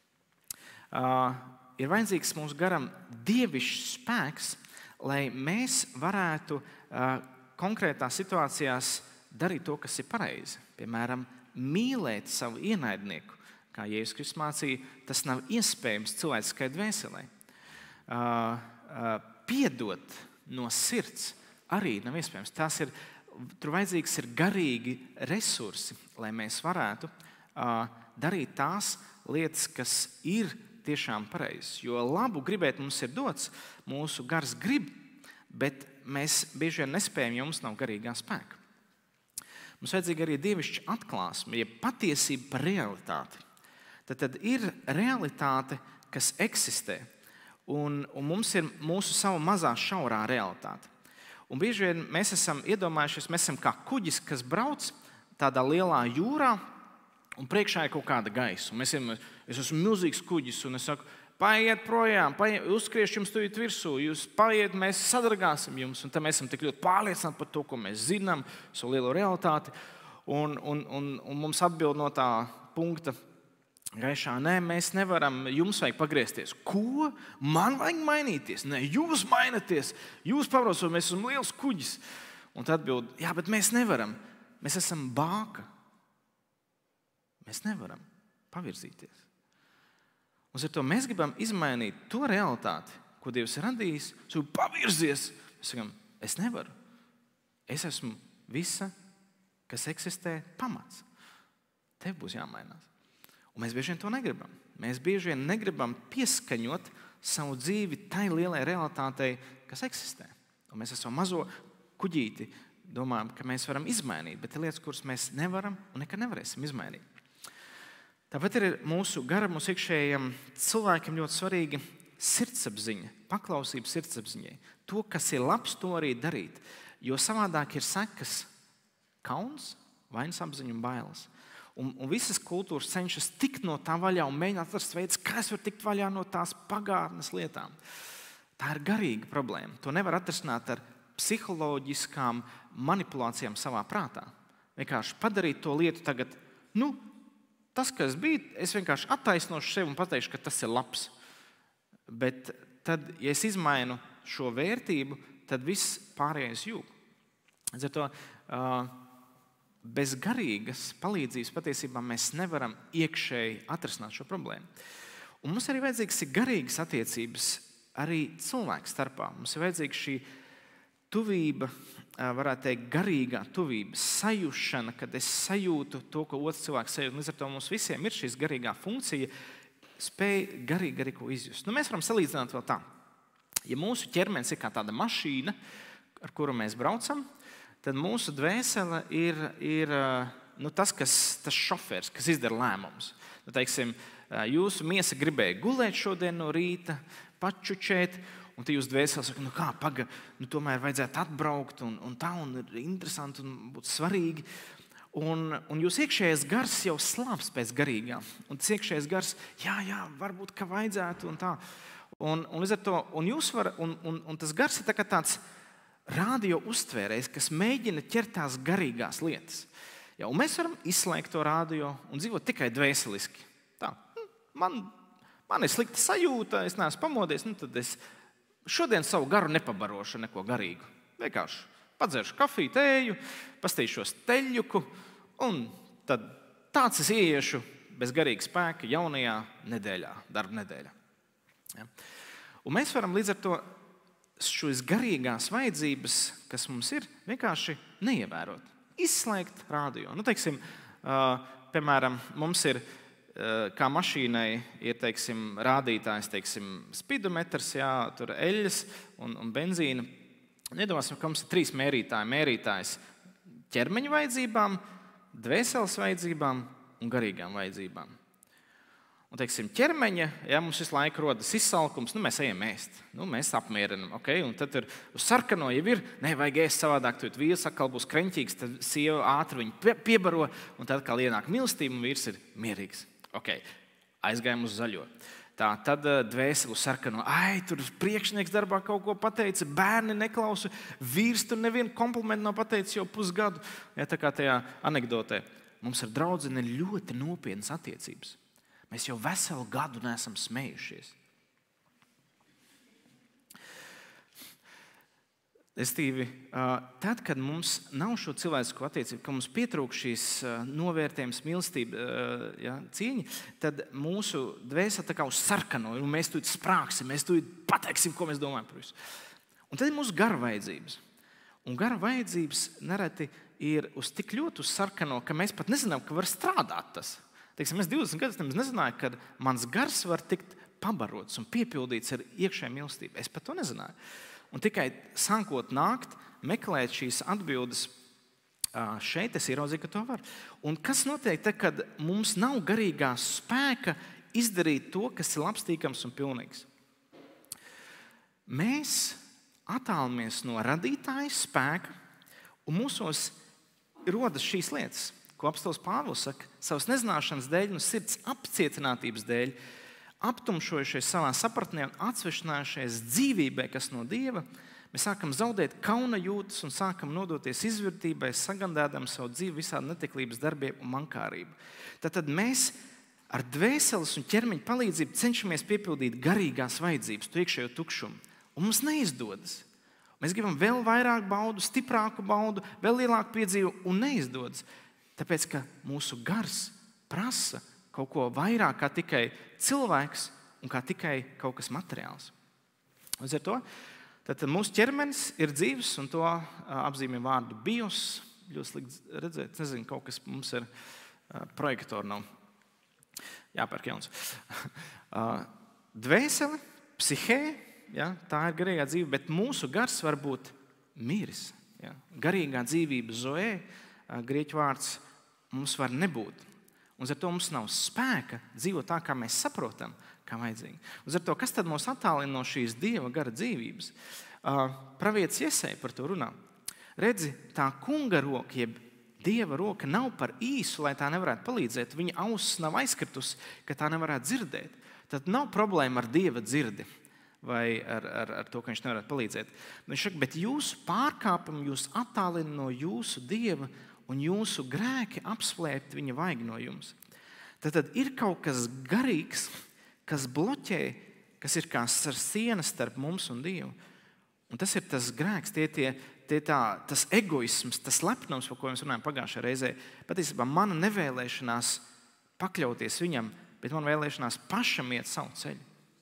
Uh, ir vajadzīgs mūsu garam dievišķs spēks, lai mēs varētu uh, konkrētās situācijās darīt to, kas ir pareizi. Piemēram, mīlēt savu ienaidnieku, kā Jēzus Kristus mācīja, tas nav iespējams cilvēciskai dvēselē. Uh, uh, piedot no sirds arī nav iespējams. Tās ir, tur vajadzīgs ir garīgi resursi, lai mēs varētu uh, darīt tās lietas, kas ir tiešām pareizs. Jo labu gribēt mums ir dots, mūsu gars grib, bet mēs bieži vien nespējam, jo mums nav garīgā spēka. Mums vajadzīga arī dievišķa atklāsme, ja patiesība par realitāti. Tad, tad ir realitāte, kas eksistē, un, un mums ir mūsu sava mazā šaurā realitāte. Un bieži vien mēs esam iedomājušies, mēs esam kā kuģis, kas brauc tādā lielā jūrā, un priekšā ir kaut kāda gaisa. Mēs esam, es esmu milzīgs kuģis, un es saku, paiet projām, paiet, uzskriešu jums tuvīt virsū, jūs paiet, mēs sadragāsim jums. Un tad mēs esam tik ļoti pārliecināti par to, ko mēs zinām, savu lielo realitāti. Un, un, un, un mums atbild no tā punkta gaišā, nē, mēs nevaram, jums vajag pagriezties. Ko? Man vajag mainīties? Nē, jūs mainaties. Jūs pabraucot, mēs esam liels kuģis. Un tad atbild, jā, bet mēs nevaram. Mēs esam bāka. Mēs nevaram pavirzīties. Un ar to mēs gribam izmainīt to realitāti, ko Dievs ir radījis. Viņš pavirzies. Mēs sakām, es nevaru. Es esmu visa, kas eksistē, pamats. Tev būs jāmainās. Un mēs bieži vien to negribam. Mēs bieži vien negribam pieskaņot savu dzīvi tai lielai realitātei, kas eksistē. Un mēs esam mazo kuģīti, domājam, ka mēs varam izmainīt, bet ir lietas, kuras mēs nevaram un nekad nevarēsim izmainīt. Tāpat ir mūsu garam, mūsu iekšējiem cilvēkiem ļoti svarīga sirdsapziņa, paklausība sirdsapziņai. To, kas ir labs, to arī darīt. Jo savādāk ir sekas kauns, vainsapziņa un bailes. Un, un visas kultūras cenšas tikt no tā vaļā un mēģināt atrast veids, kā es varu tikt vaļā no tās pagātnes lietām. Tā ir garīga problēma. To nevar atrisināt ar psiholoģiskām manipulācijām savā prātā. Vienkārši padarīt to lietu tagad, nu, tas, kas bija, es vienkārši attaisnošu sevi un pateikšu, ka tas ir labs. Bet tad, ja es izmainu šo vērtību, tad viss pārējais jūg. Līdz ar to uh, bez garīgas palīdzības patiesībā mēs nevaram iekšēji atrisināt šo problēmu. Un mums arī vajadzīgas ir garīgas attiecības arī cilvēku starpā. Mums ir vajadzīga šī tuvība, varētu teikt, garīgā tuvība, sajušana, kad es sajūtu to, ko otrs cilvēks sajūt. Līdz ar to mums visiem ir šīs garīgā funkcija, spēja garīgi arī ko izjust. Nu, mēs varam salīdzināt vēl tā. Ja mūsu ķermenis ir kā tāda mašīna, ar kuru mēs braucam, tad mūsu dvēsele ir, ir nu, tas, kas, tas šofērs, kas izdara lēmumus. Nu, teiksim, jūsu miesa gribēja gulēt šodien no rīta, pačučēt, un tad jūs dvēsele saka, nu kā, paga, nu tomēr vajadzētu atbraukt, un, un tā, un ir interesanti, un būtu svarīgi. Un, un jūs iekšējais gars jau slāps pēc garīgā. Un tas iekšējais gars, jā, jā, varbūt, ka vajadzētu, un tā. Un, un, līdz ar to, un, jūs var, un, un, un tas gars ir tā kā tāds radio uztvērējs, kas mēģina ķert tās garīgās lietas. Ja, un mēs varam izslēgt to radio un dzīvot tikai dvēseliski. Tā, man, man ir slikta sajūta, es neesmu pamodies, nu tad es šodien savu garu nepabarošu neko garīgu. Vienkārši padzeršu kafiju, tēju, pastīšos teļuku, un tad tāds es ieiešu bez garīga spēka jaunajā nedēļā, darba nedēļā. Ja. Un mēs varam līdz ar to šīs garīgās vajadzības, kas mums ir, vienkārši neievērot. Izslēgt radio. Nu, teiksim, uh, piemēram, mums ir, uh, kā mašīnai, ir teiksim, rādītājs, teiksim, spidometrs, jā, tur eļļas un, un benzīna. Iedomāsim, ka mums ir trīs mērītāji. Mērītājs ķermeņa vajadzībām, dvēseles vajadzībām un garīgām vajadzībām. Un, teiksim, ķermeņa, ja mums visu laiku rodas izsalkums, nu, mēs ejam ēst. Nu, mēs apmierinam, ok? Un tad ir uz sarkano jau ir, ne, vajag ēst savādāk, tad vīrs atkal būs kreņķīgs, tad sieva ātri viņu piebaro, un tad atkal ienāk mīlestība, un vīrs ir mierīgs. Ok, aizgājam uz zaļo. Tā, tad dvēseli uz sarkano, ai, tur priekšnieks darbā kaut ko pateica, bērni neklausa, vīrs tur nevienu komplimentu nav pateicis jau pusgadu. Ja, tā kā tajā anekdotē. Mums ar draudzeni ļoti nopietnas attiecības. Mēs jau veselu gadu neesam smējušies. Estīvi, tad, kad mums nav šo cilvēcisko attiecību, ka mums pietrūk šīs novērtējums, mīlestība, ja, cieņa, tad mūsu dvēsele tā kā uz sarkano, un mēs tūlīt sprāksim, mēs tūlīt pateiksim, ko mēs domājam par visu. Un tad ir mūsu gara vajadzības. Un gara vajadzības nereti ir uz tik ļoti uz sarkano, ka mēs pat nezinām, ka var strādāt tas. Teiksim, es divdesmit gadus nemaz nezināju, ka mans gars var tikt pabarots un piepildīts ar iekšēju mīlestību. Es pat to nezināju. Un tikai sākot nākt, meklēt šīs atbildes, šeit es ieraudzīju, ka to var. Un kas notiek tad, kad mums nav garīgā spēka izdarīt to, kas ir labs, tīkams un pilnīgs? Mēs attālamies no radītāja spēka, un mūsos rodas šīs lietas, ko apostols Pāvils saka, savas nezināšanas dēļ un sirds apcietinātības dēļ, aptumšojušies savā sapratnē un atsvešinājušies dzīvībai, kas no Dieva, mēs sākam zaudēt kauna jūtas un sākam nodoties izvērtībai, sagandādam savu dzīvi visādi netiklības darbiem un mankārību. Tad mēs ar dvēseles un ķermeņa palīdzību cenšamies piepildīt garīgās vajadzības, to iekšējo tukšumu. Un mums neizdodas. Mēs gribam vēl vairāk baudu, stiprāku baudu, vēl lielāku piedzīvu, un neizdodas. Tāpēc, ka mūsu gars prasa kaut ko vairāk kā tikai cilvēks un kā tikai kaut kas materiāls. Līdz ar to tad mūsu ķermenis ir dzīves, un to apzīmē vārdu bios. Ļoti slikti redzēt, nezinu, kaut kas mums ir projektori nav. Jāpērk jauns. Dvēsele, psihē, ja, tā ir garīgā dzīve, bet mūsu gars var būt miris. Ja. Garīgā dzīvība, zoē, grieķu vārds, mums var nebūt. Un ar to mums nav spēka dzīvot tā, kā mēs saprotam, kā vajadzīgi. Un ar to, kas tad mūs attālina no šīs Dieva gara dzīvības? Pravietis Jesaja par to runā. Redzi, tā kunga roka, jeb Dieva roka nav par īsu, lai tā nevarētu palīdzēt. Viņa auss nav aizkritusi, ka tā nevarētu dzirdēt. Tad nav problēma ar Dieva dzirdi vai ar, ar, ar to, ka viņš nevarētu palīdzēt. Viņš saka, bet jūsu pārkāpumi jūs attālina no jūsu Dieva un jūsu grēki apslēpt viņa vaigi no jums. Tad, tad ir kaut kas garīgs, kas bloķē, kas ir kā siena starp mums un Dievu. Un tas ir tas grēks, tie, tie, tie tā, tas egoisms, tas lepnums, par ko mēs runājam pagājušajā reizē. Patiesībā mana nevēlēšanās pakļauties viņam, bet man vēlēšanās pašam iet savu ceļu.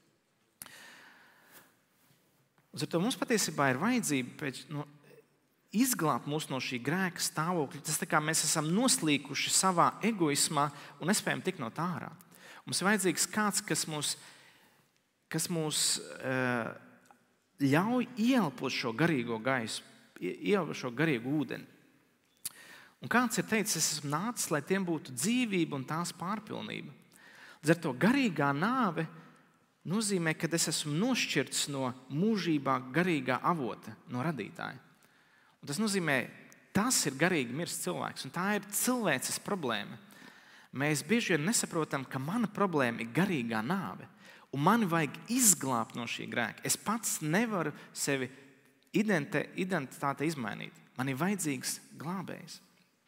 Un ar to mums patiesībā ir vajadzība pēc, no, izglābt mūs no šī grēka stāvokļa. Tas tā kā mēs esam noslīkuši savā egoismā un nespējam tikt no tā ārā. Mums ir vajadzīgs kāds, kas mūs, kas mūs uh, ļauj ieelpot šo garīgo gaisu, ieelpot šo garīgo ūdeni. Un kāds ir teicis, es esmu nācis, lai tiem būtu dzīvība un tās pārpilnība. Līdz ar to garīgā nāve nozīmē, ka es esmu nošķirts no mūžībā garīgā avota, no radītāja. Un tas nozīmē, tas ir garīgi mirst cilvēks, un tā ir cilvēces problēma. Mēs bieži vien nesaprotam, ka mana problēma ir garīgā nāve, un man vajag izglābt no šī grēka. Es pats nevaru sevi identi, identitāte izmainīt. Man ir vajadzīgs glābējs.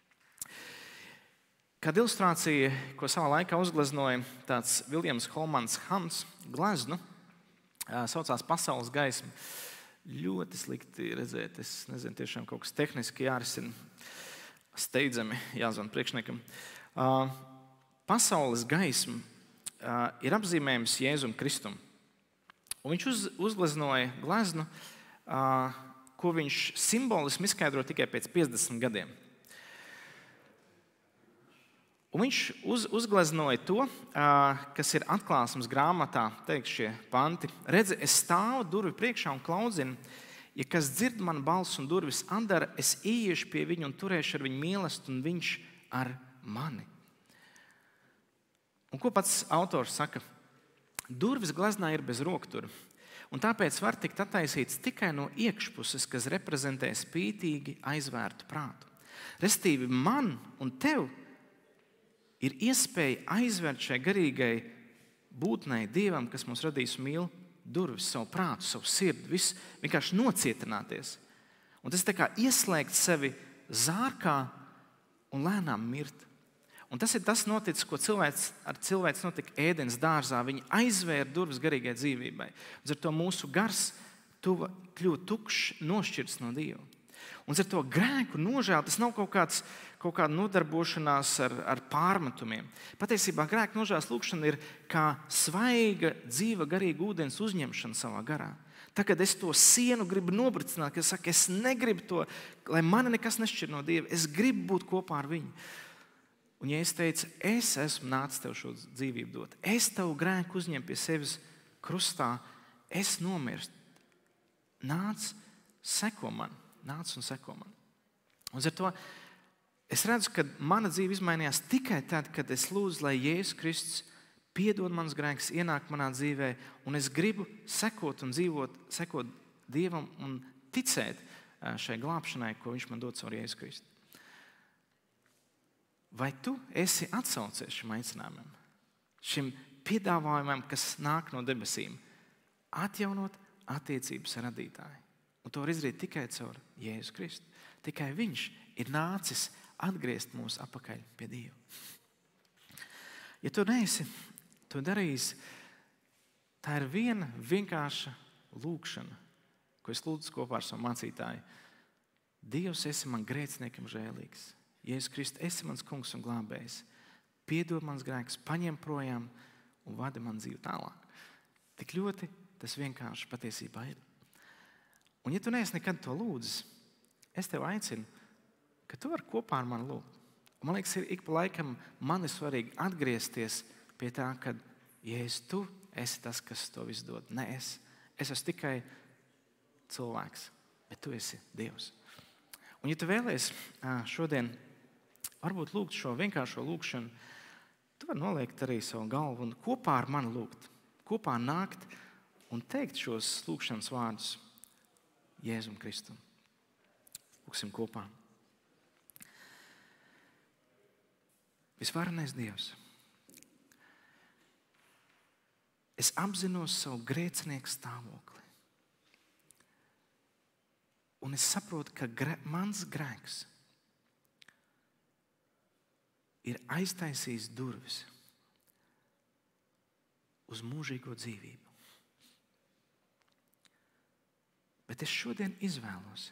Kāda ilustrācija, ko savā laikā uzgleznoja tāds Viljams Holmans Hants gleznu, saucās Pasaules gaisma. Ļoti slikti redzēt, es nezinu, tiešām kaut kas tehniski jārisina, steidzami jāzvan priekšniekam. Pasaules gaisma ir apzīmējums Jēzum Kristum. Un viņš uz, uzgleznoja gleznu, ko viņš simboliski izskaidro tikai pēc piecdesmit gadiem. Un viņš uz, uzgleznoja to, kas ir atklāsmes grāmatā, teiks šie panti. Redzi, es stāvu durvju priekšā un klaudzinu, ja kas dzird manu balsi un durvis atdara, es ieiešu pie viņa un turēšu ar viņu mīlestību, un viņš ar mani. Un ko pats autors saka? Durvis gleznā ir bez roktura, un tāpēc var tikt attaisīts tikai no iekšpuses, kas reprezentē spītīgi aizvērtu prātu. Restīvi man un tev ir iespēja aizvērt šai garīgai būtnei Dievam, kas mums radīs mīl, durvis, savu prātu, savu sirdi, visu vienkārši nocietināties. Un tas tā kā ieslēgt sevi zārkā un lēnām mirt. Un tas ir tas noticis, ko cilvēks, ar cilvēks notika Ēdenes dārzā. Viņi aizvēra durvis garīgai dzīvībai. Un ar to mūsu gars tuva, kļūt tukšs, nošķirts no Dieva. Un ar to grēku nožēlu tas nav kaut kāds kaut kāda nodarbošanās ar, ar pārmetumiem. Patiesībā grēka nožēlas lūgšana ir kā svaiga, dzīva, garīga ūdens uzņemšana savā garā. Tā, kad es to sienu gribu nobricināt, kad es saku, es negribu to, lai mani nekas nešķir no Dieva, es gribu būt kopā ar viņu. Un ja es teicu, es esmu nācis tev šo dzīvību dot, es tavu grēku uzņemu pie sevis krustā, es nomirstu. Nāc, seko man, nāc un seko man. Un ar to es redzu, ka mana dzīve izmainījās tikai tad, kad es lūdzu, lai Jēzus Kristus piedod manas grēkus, ienāk manā dzīvē, un es gribu sekot un dzīvot, sekot Dievam un ticēt šai glābšanai, ko viņš man dod caur Jēzu Kristu. Vai tu esi atsaucies šim aicinājumam, šim piedāvājumam, kas nāk no debesīm, atjaunot attiecības ar radītāju? Un to var izdarīt tikai caur Jēzu Kristu. Tikai viņš ir nācis atgriezt mūs atpakaļ pie Dieva. Ja tu neesi to darījis, tā ir viena vienkārša lūkšana, ko es lūdzu kopā ar savu mācītāju. Dievs, esi man grēciniekam žēlīgs. Jēzus Kristus, esi mans kungs un glābējs. Piedod mans grēkus, paņem projām un vadi man dzīvi tālāk. Tik ļoti tas vienkārši patiesībā ir. Un ja tu neesi nekad to lūdzis, es tev aicinu, ka tu vari kopā ar mani lūgt. Un man liekas, ir ik pa laikam man ir svarīgi atgriezties pie tā, ka Jēzus, tu esi tas, kas to visu dod. Ne es. Es esmu tikai cilvēks, bet tu esi Dievs. Un ja tu vēlies šodien varbūt lūgt šo vienkāršo lūgšanu, tu vari noliekt arī savu galvu un kopā ar mani lūgt. Kopā nākt un teikt šos lūgšanas vārdus Jēzum Kristum. Lūksim kopā. Visvarenais Dievs, es apzinos savu grēcinieku stāvokli. Un es saprotu, ka grē, mans grēks ir aiztaisījis durvis uz mūžīgo dzīvību. Bet es šodien izvēlos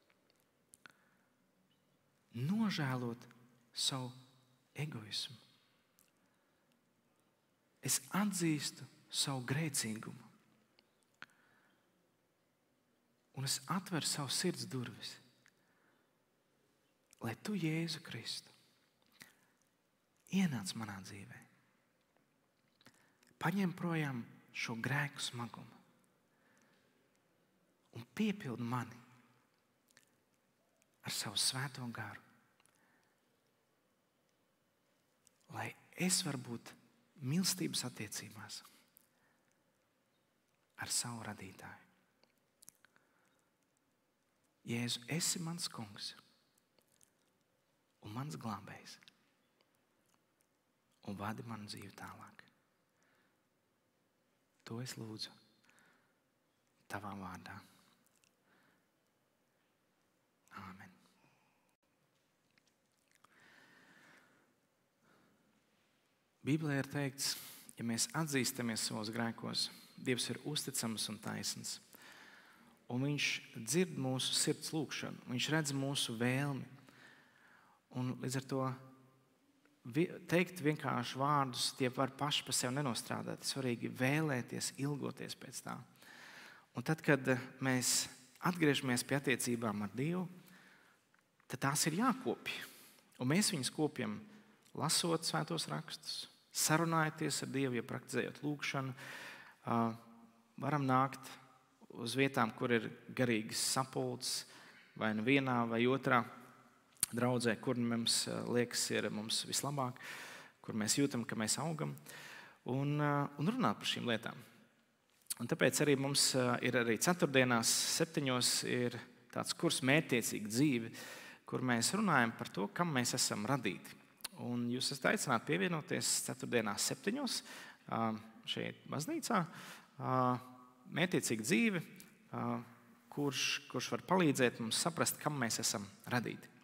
nožēlot savu egoismu. Es atzīstu savu grēcīgumu. Un es atveru savu sirds durvis, lai tu, Jēzu Kristu, ienāc manā dzīvē. Paņem projām šo grēku smagumu un piepildi mani ar savu svēto garu, lai es varu būt mīlestības attiecībās ar savu radītāju. Jēzu, esi mans kungs un mans glābējs un vadi manu dzīvi tālāk. To es lūdzu tavā vārdā. Āmen. Bībelē ir teikts, ja mēs atzīstamies savos grēkos, Dievs ir uzticams un taisns. Un viņš dzird mūsu sirds lūgšanu, viņš redz mūsu vēlmi. Un līdz ar to teikt vienkārši vārdus, tie var paši par sevi nenostrādāt. Svarīgi vēlēties, ilgoties pēc tā. Un tad, kad mēs atgriežamies pie attiecībām ar Dievu, tad tās ir jākopj. Un mēs viņas kopjam, lasot svētos rakstus, sarunājoties ar Dievu, ja praktizējot lūgšanu, varam nākt uz vietām, kur ir garīgas sapulces, vai nu vienā vai otrā draudzē, kur mums liekas ir mums vislabāk, kur mēs jūtam, ka mēs augam, un, un runāt par šīm lietām. Un tāpēc arī mums ir arī ceturtdienās, septiņos ir tāds kurs mērķtiecīga dzīve, kur mēs runājam par to, kam mēs esam radīti. Un jūs esat aicināti pievienoties ceturtdienās, septiņos šeit baznīcā. Mērķtiecīga dzīve, kurš, kurš var palīdzēt mums saprast, kam mēs esam radīti.